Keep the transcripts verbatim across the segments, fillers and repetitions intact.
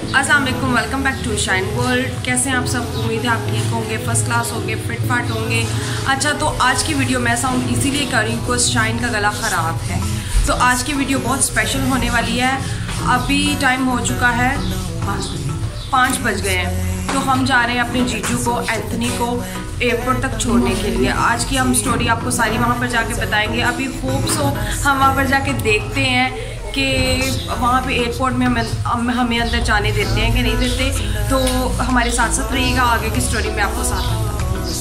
अस्सलाम वालेकुम, welcome back to Shine World. कैसे हैं आप सब? उम्मीद है आप ठीक होंगे, फर्स्ट क्लास होंगे, फिट फाट होंगे। अच्छा, तो आज की वीडियो मैं साउंड इसीलिए कर रही हूँ बिकॉज शाइन का गला ख़राब है। तो आज की वीडियो बहुत स्पेशल होने वाली है। अभी टाइम हो चुका है पाँच बज गए हैं, तो हम जा रहे हैं अपने जीजू को, एंथनी को एयरपोर्ट तक छोड़ने के लिए। आज की हम स्टोरी आपको सारी वहाँ पर जाके बताएंगे। अभी होप सो हम वहाँ पर जाके देखते हैं कि वहाँ पे एयरपोर्ट में हमें हमें अंदर जाने देते हैं कि नहीं देते। तो हमारे साथ साथ रहिएगा, आगे की स्टोरी में आपको साथ बताऊँ।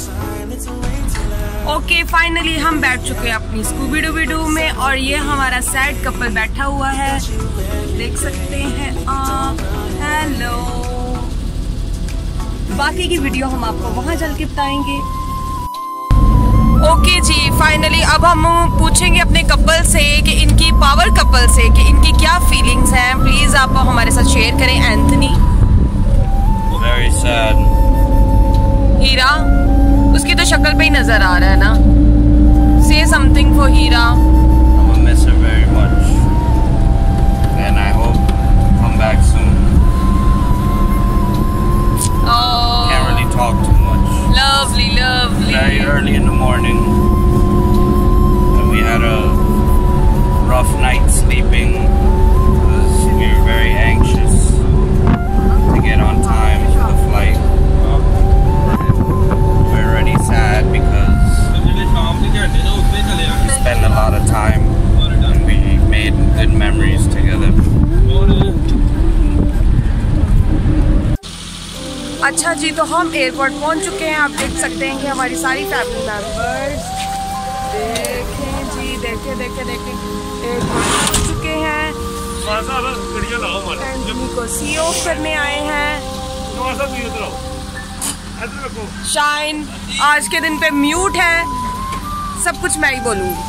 ओके, फाइनली हम बैठ चुके हैं अपनी स्कूबी डूबी डू में, और ये हमारा सैड कपल बैठा हुआ है, देख सकते हैं आप। हेलो, बाकी की वीडियो हम आपको वहाँ चल के बताएंगे। ओके okay जी, फाइनली अब हम पूछेंगे अपने कपल से कि इनकी पावर कपल से कि इनकी क्या फीलिंग्स हैं। प्लीज आप हमारे साथ शेयर करें। Anthony, Very sad. हीरा, उसकी तो शक्ल पे ही नजर आ रहा है ना। Say something for Heera. I'm gonna miss her very much, and I hope come back soon. Oh, Can't really talk too much. lovely, lovely. Very early in the morning, and we had a rough night sleeping because we were very anxious to get on time for the flight. We're already sad because we spent a lot of time and we made good memories together. अच्छा जी, तो हम airport पहुंच चुके हैं। आप देख सकते हैं कि हमारी सारी फैमिली मेंबर्स, देखें जी, देखें देखें देखें एयरपोर्ट पहुंच चुके हैं। एंथनी को सी ऑफ करने आए हैं। शाइन आज के दिन पे म्यूट है, सब कुछ मैं ही बोलूंगी।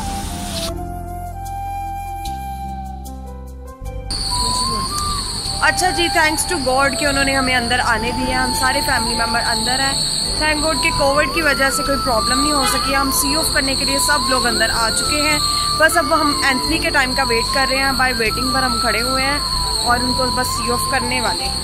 अच्छा जी, थैंक्स टू गॉड कि उन्होंने हमें अंदर आने दिया। हम सारे फैमिली मेम्बर अंदर हैं। थैंक गॉड कि कोविड की वजह से कोई प्रॉब्लम नहीं हो सकी। हम सी ऑफ करने के लिए सब लोग अंदर आ चुके हैं। बस अब हम एंथनी के टाइम का वेट कर रहे हैं। बाय वेटिंग पर हम खड़े हुए हैं और उनको बस सी ऑफ करने वाले हैं।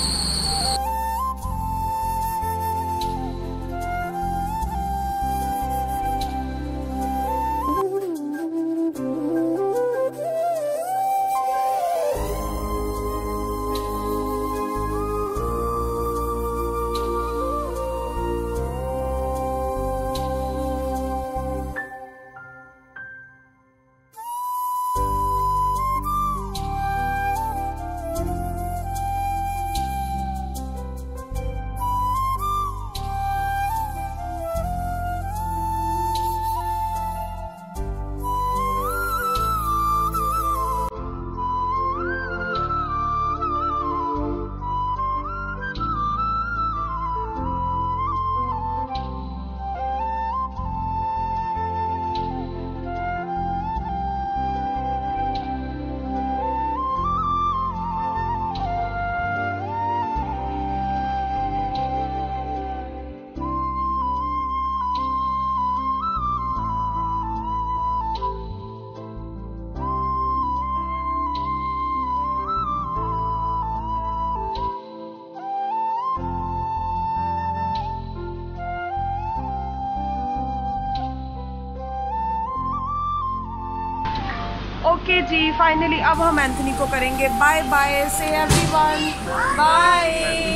ओके okay जी, फाइनली अब हम एंथनी को करेंगे bye bye. Say everyone bye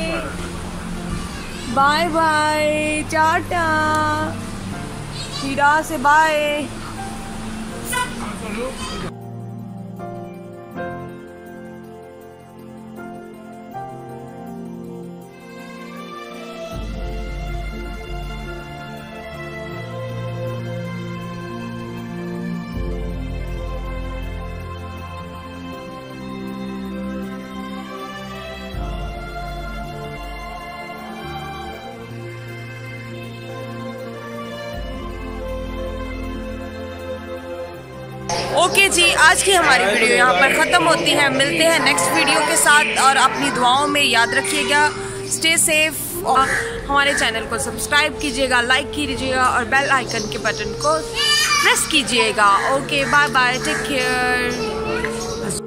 bye bye, टाटा। हीरा से बाय। ओके okay जी, आज की हमारी वीडियो यहाँ पर ख़त्म होती है। मिलते हैं नेक्स्ट वीडियो के साथ, और अपनी दुआओं में याद रखिएगा। स्टे सेफ, और हमारे चैनल को सब्सक्राइब कीजिएगा, लाइक कीजिएगा, और बेल आइकन के बटन को प्रेस कीजिएगा। Okay, bye bye, take care.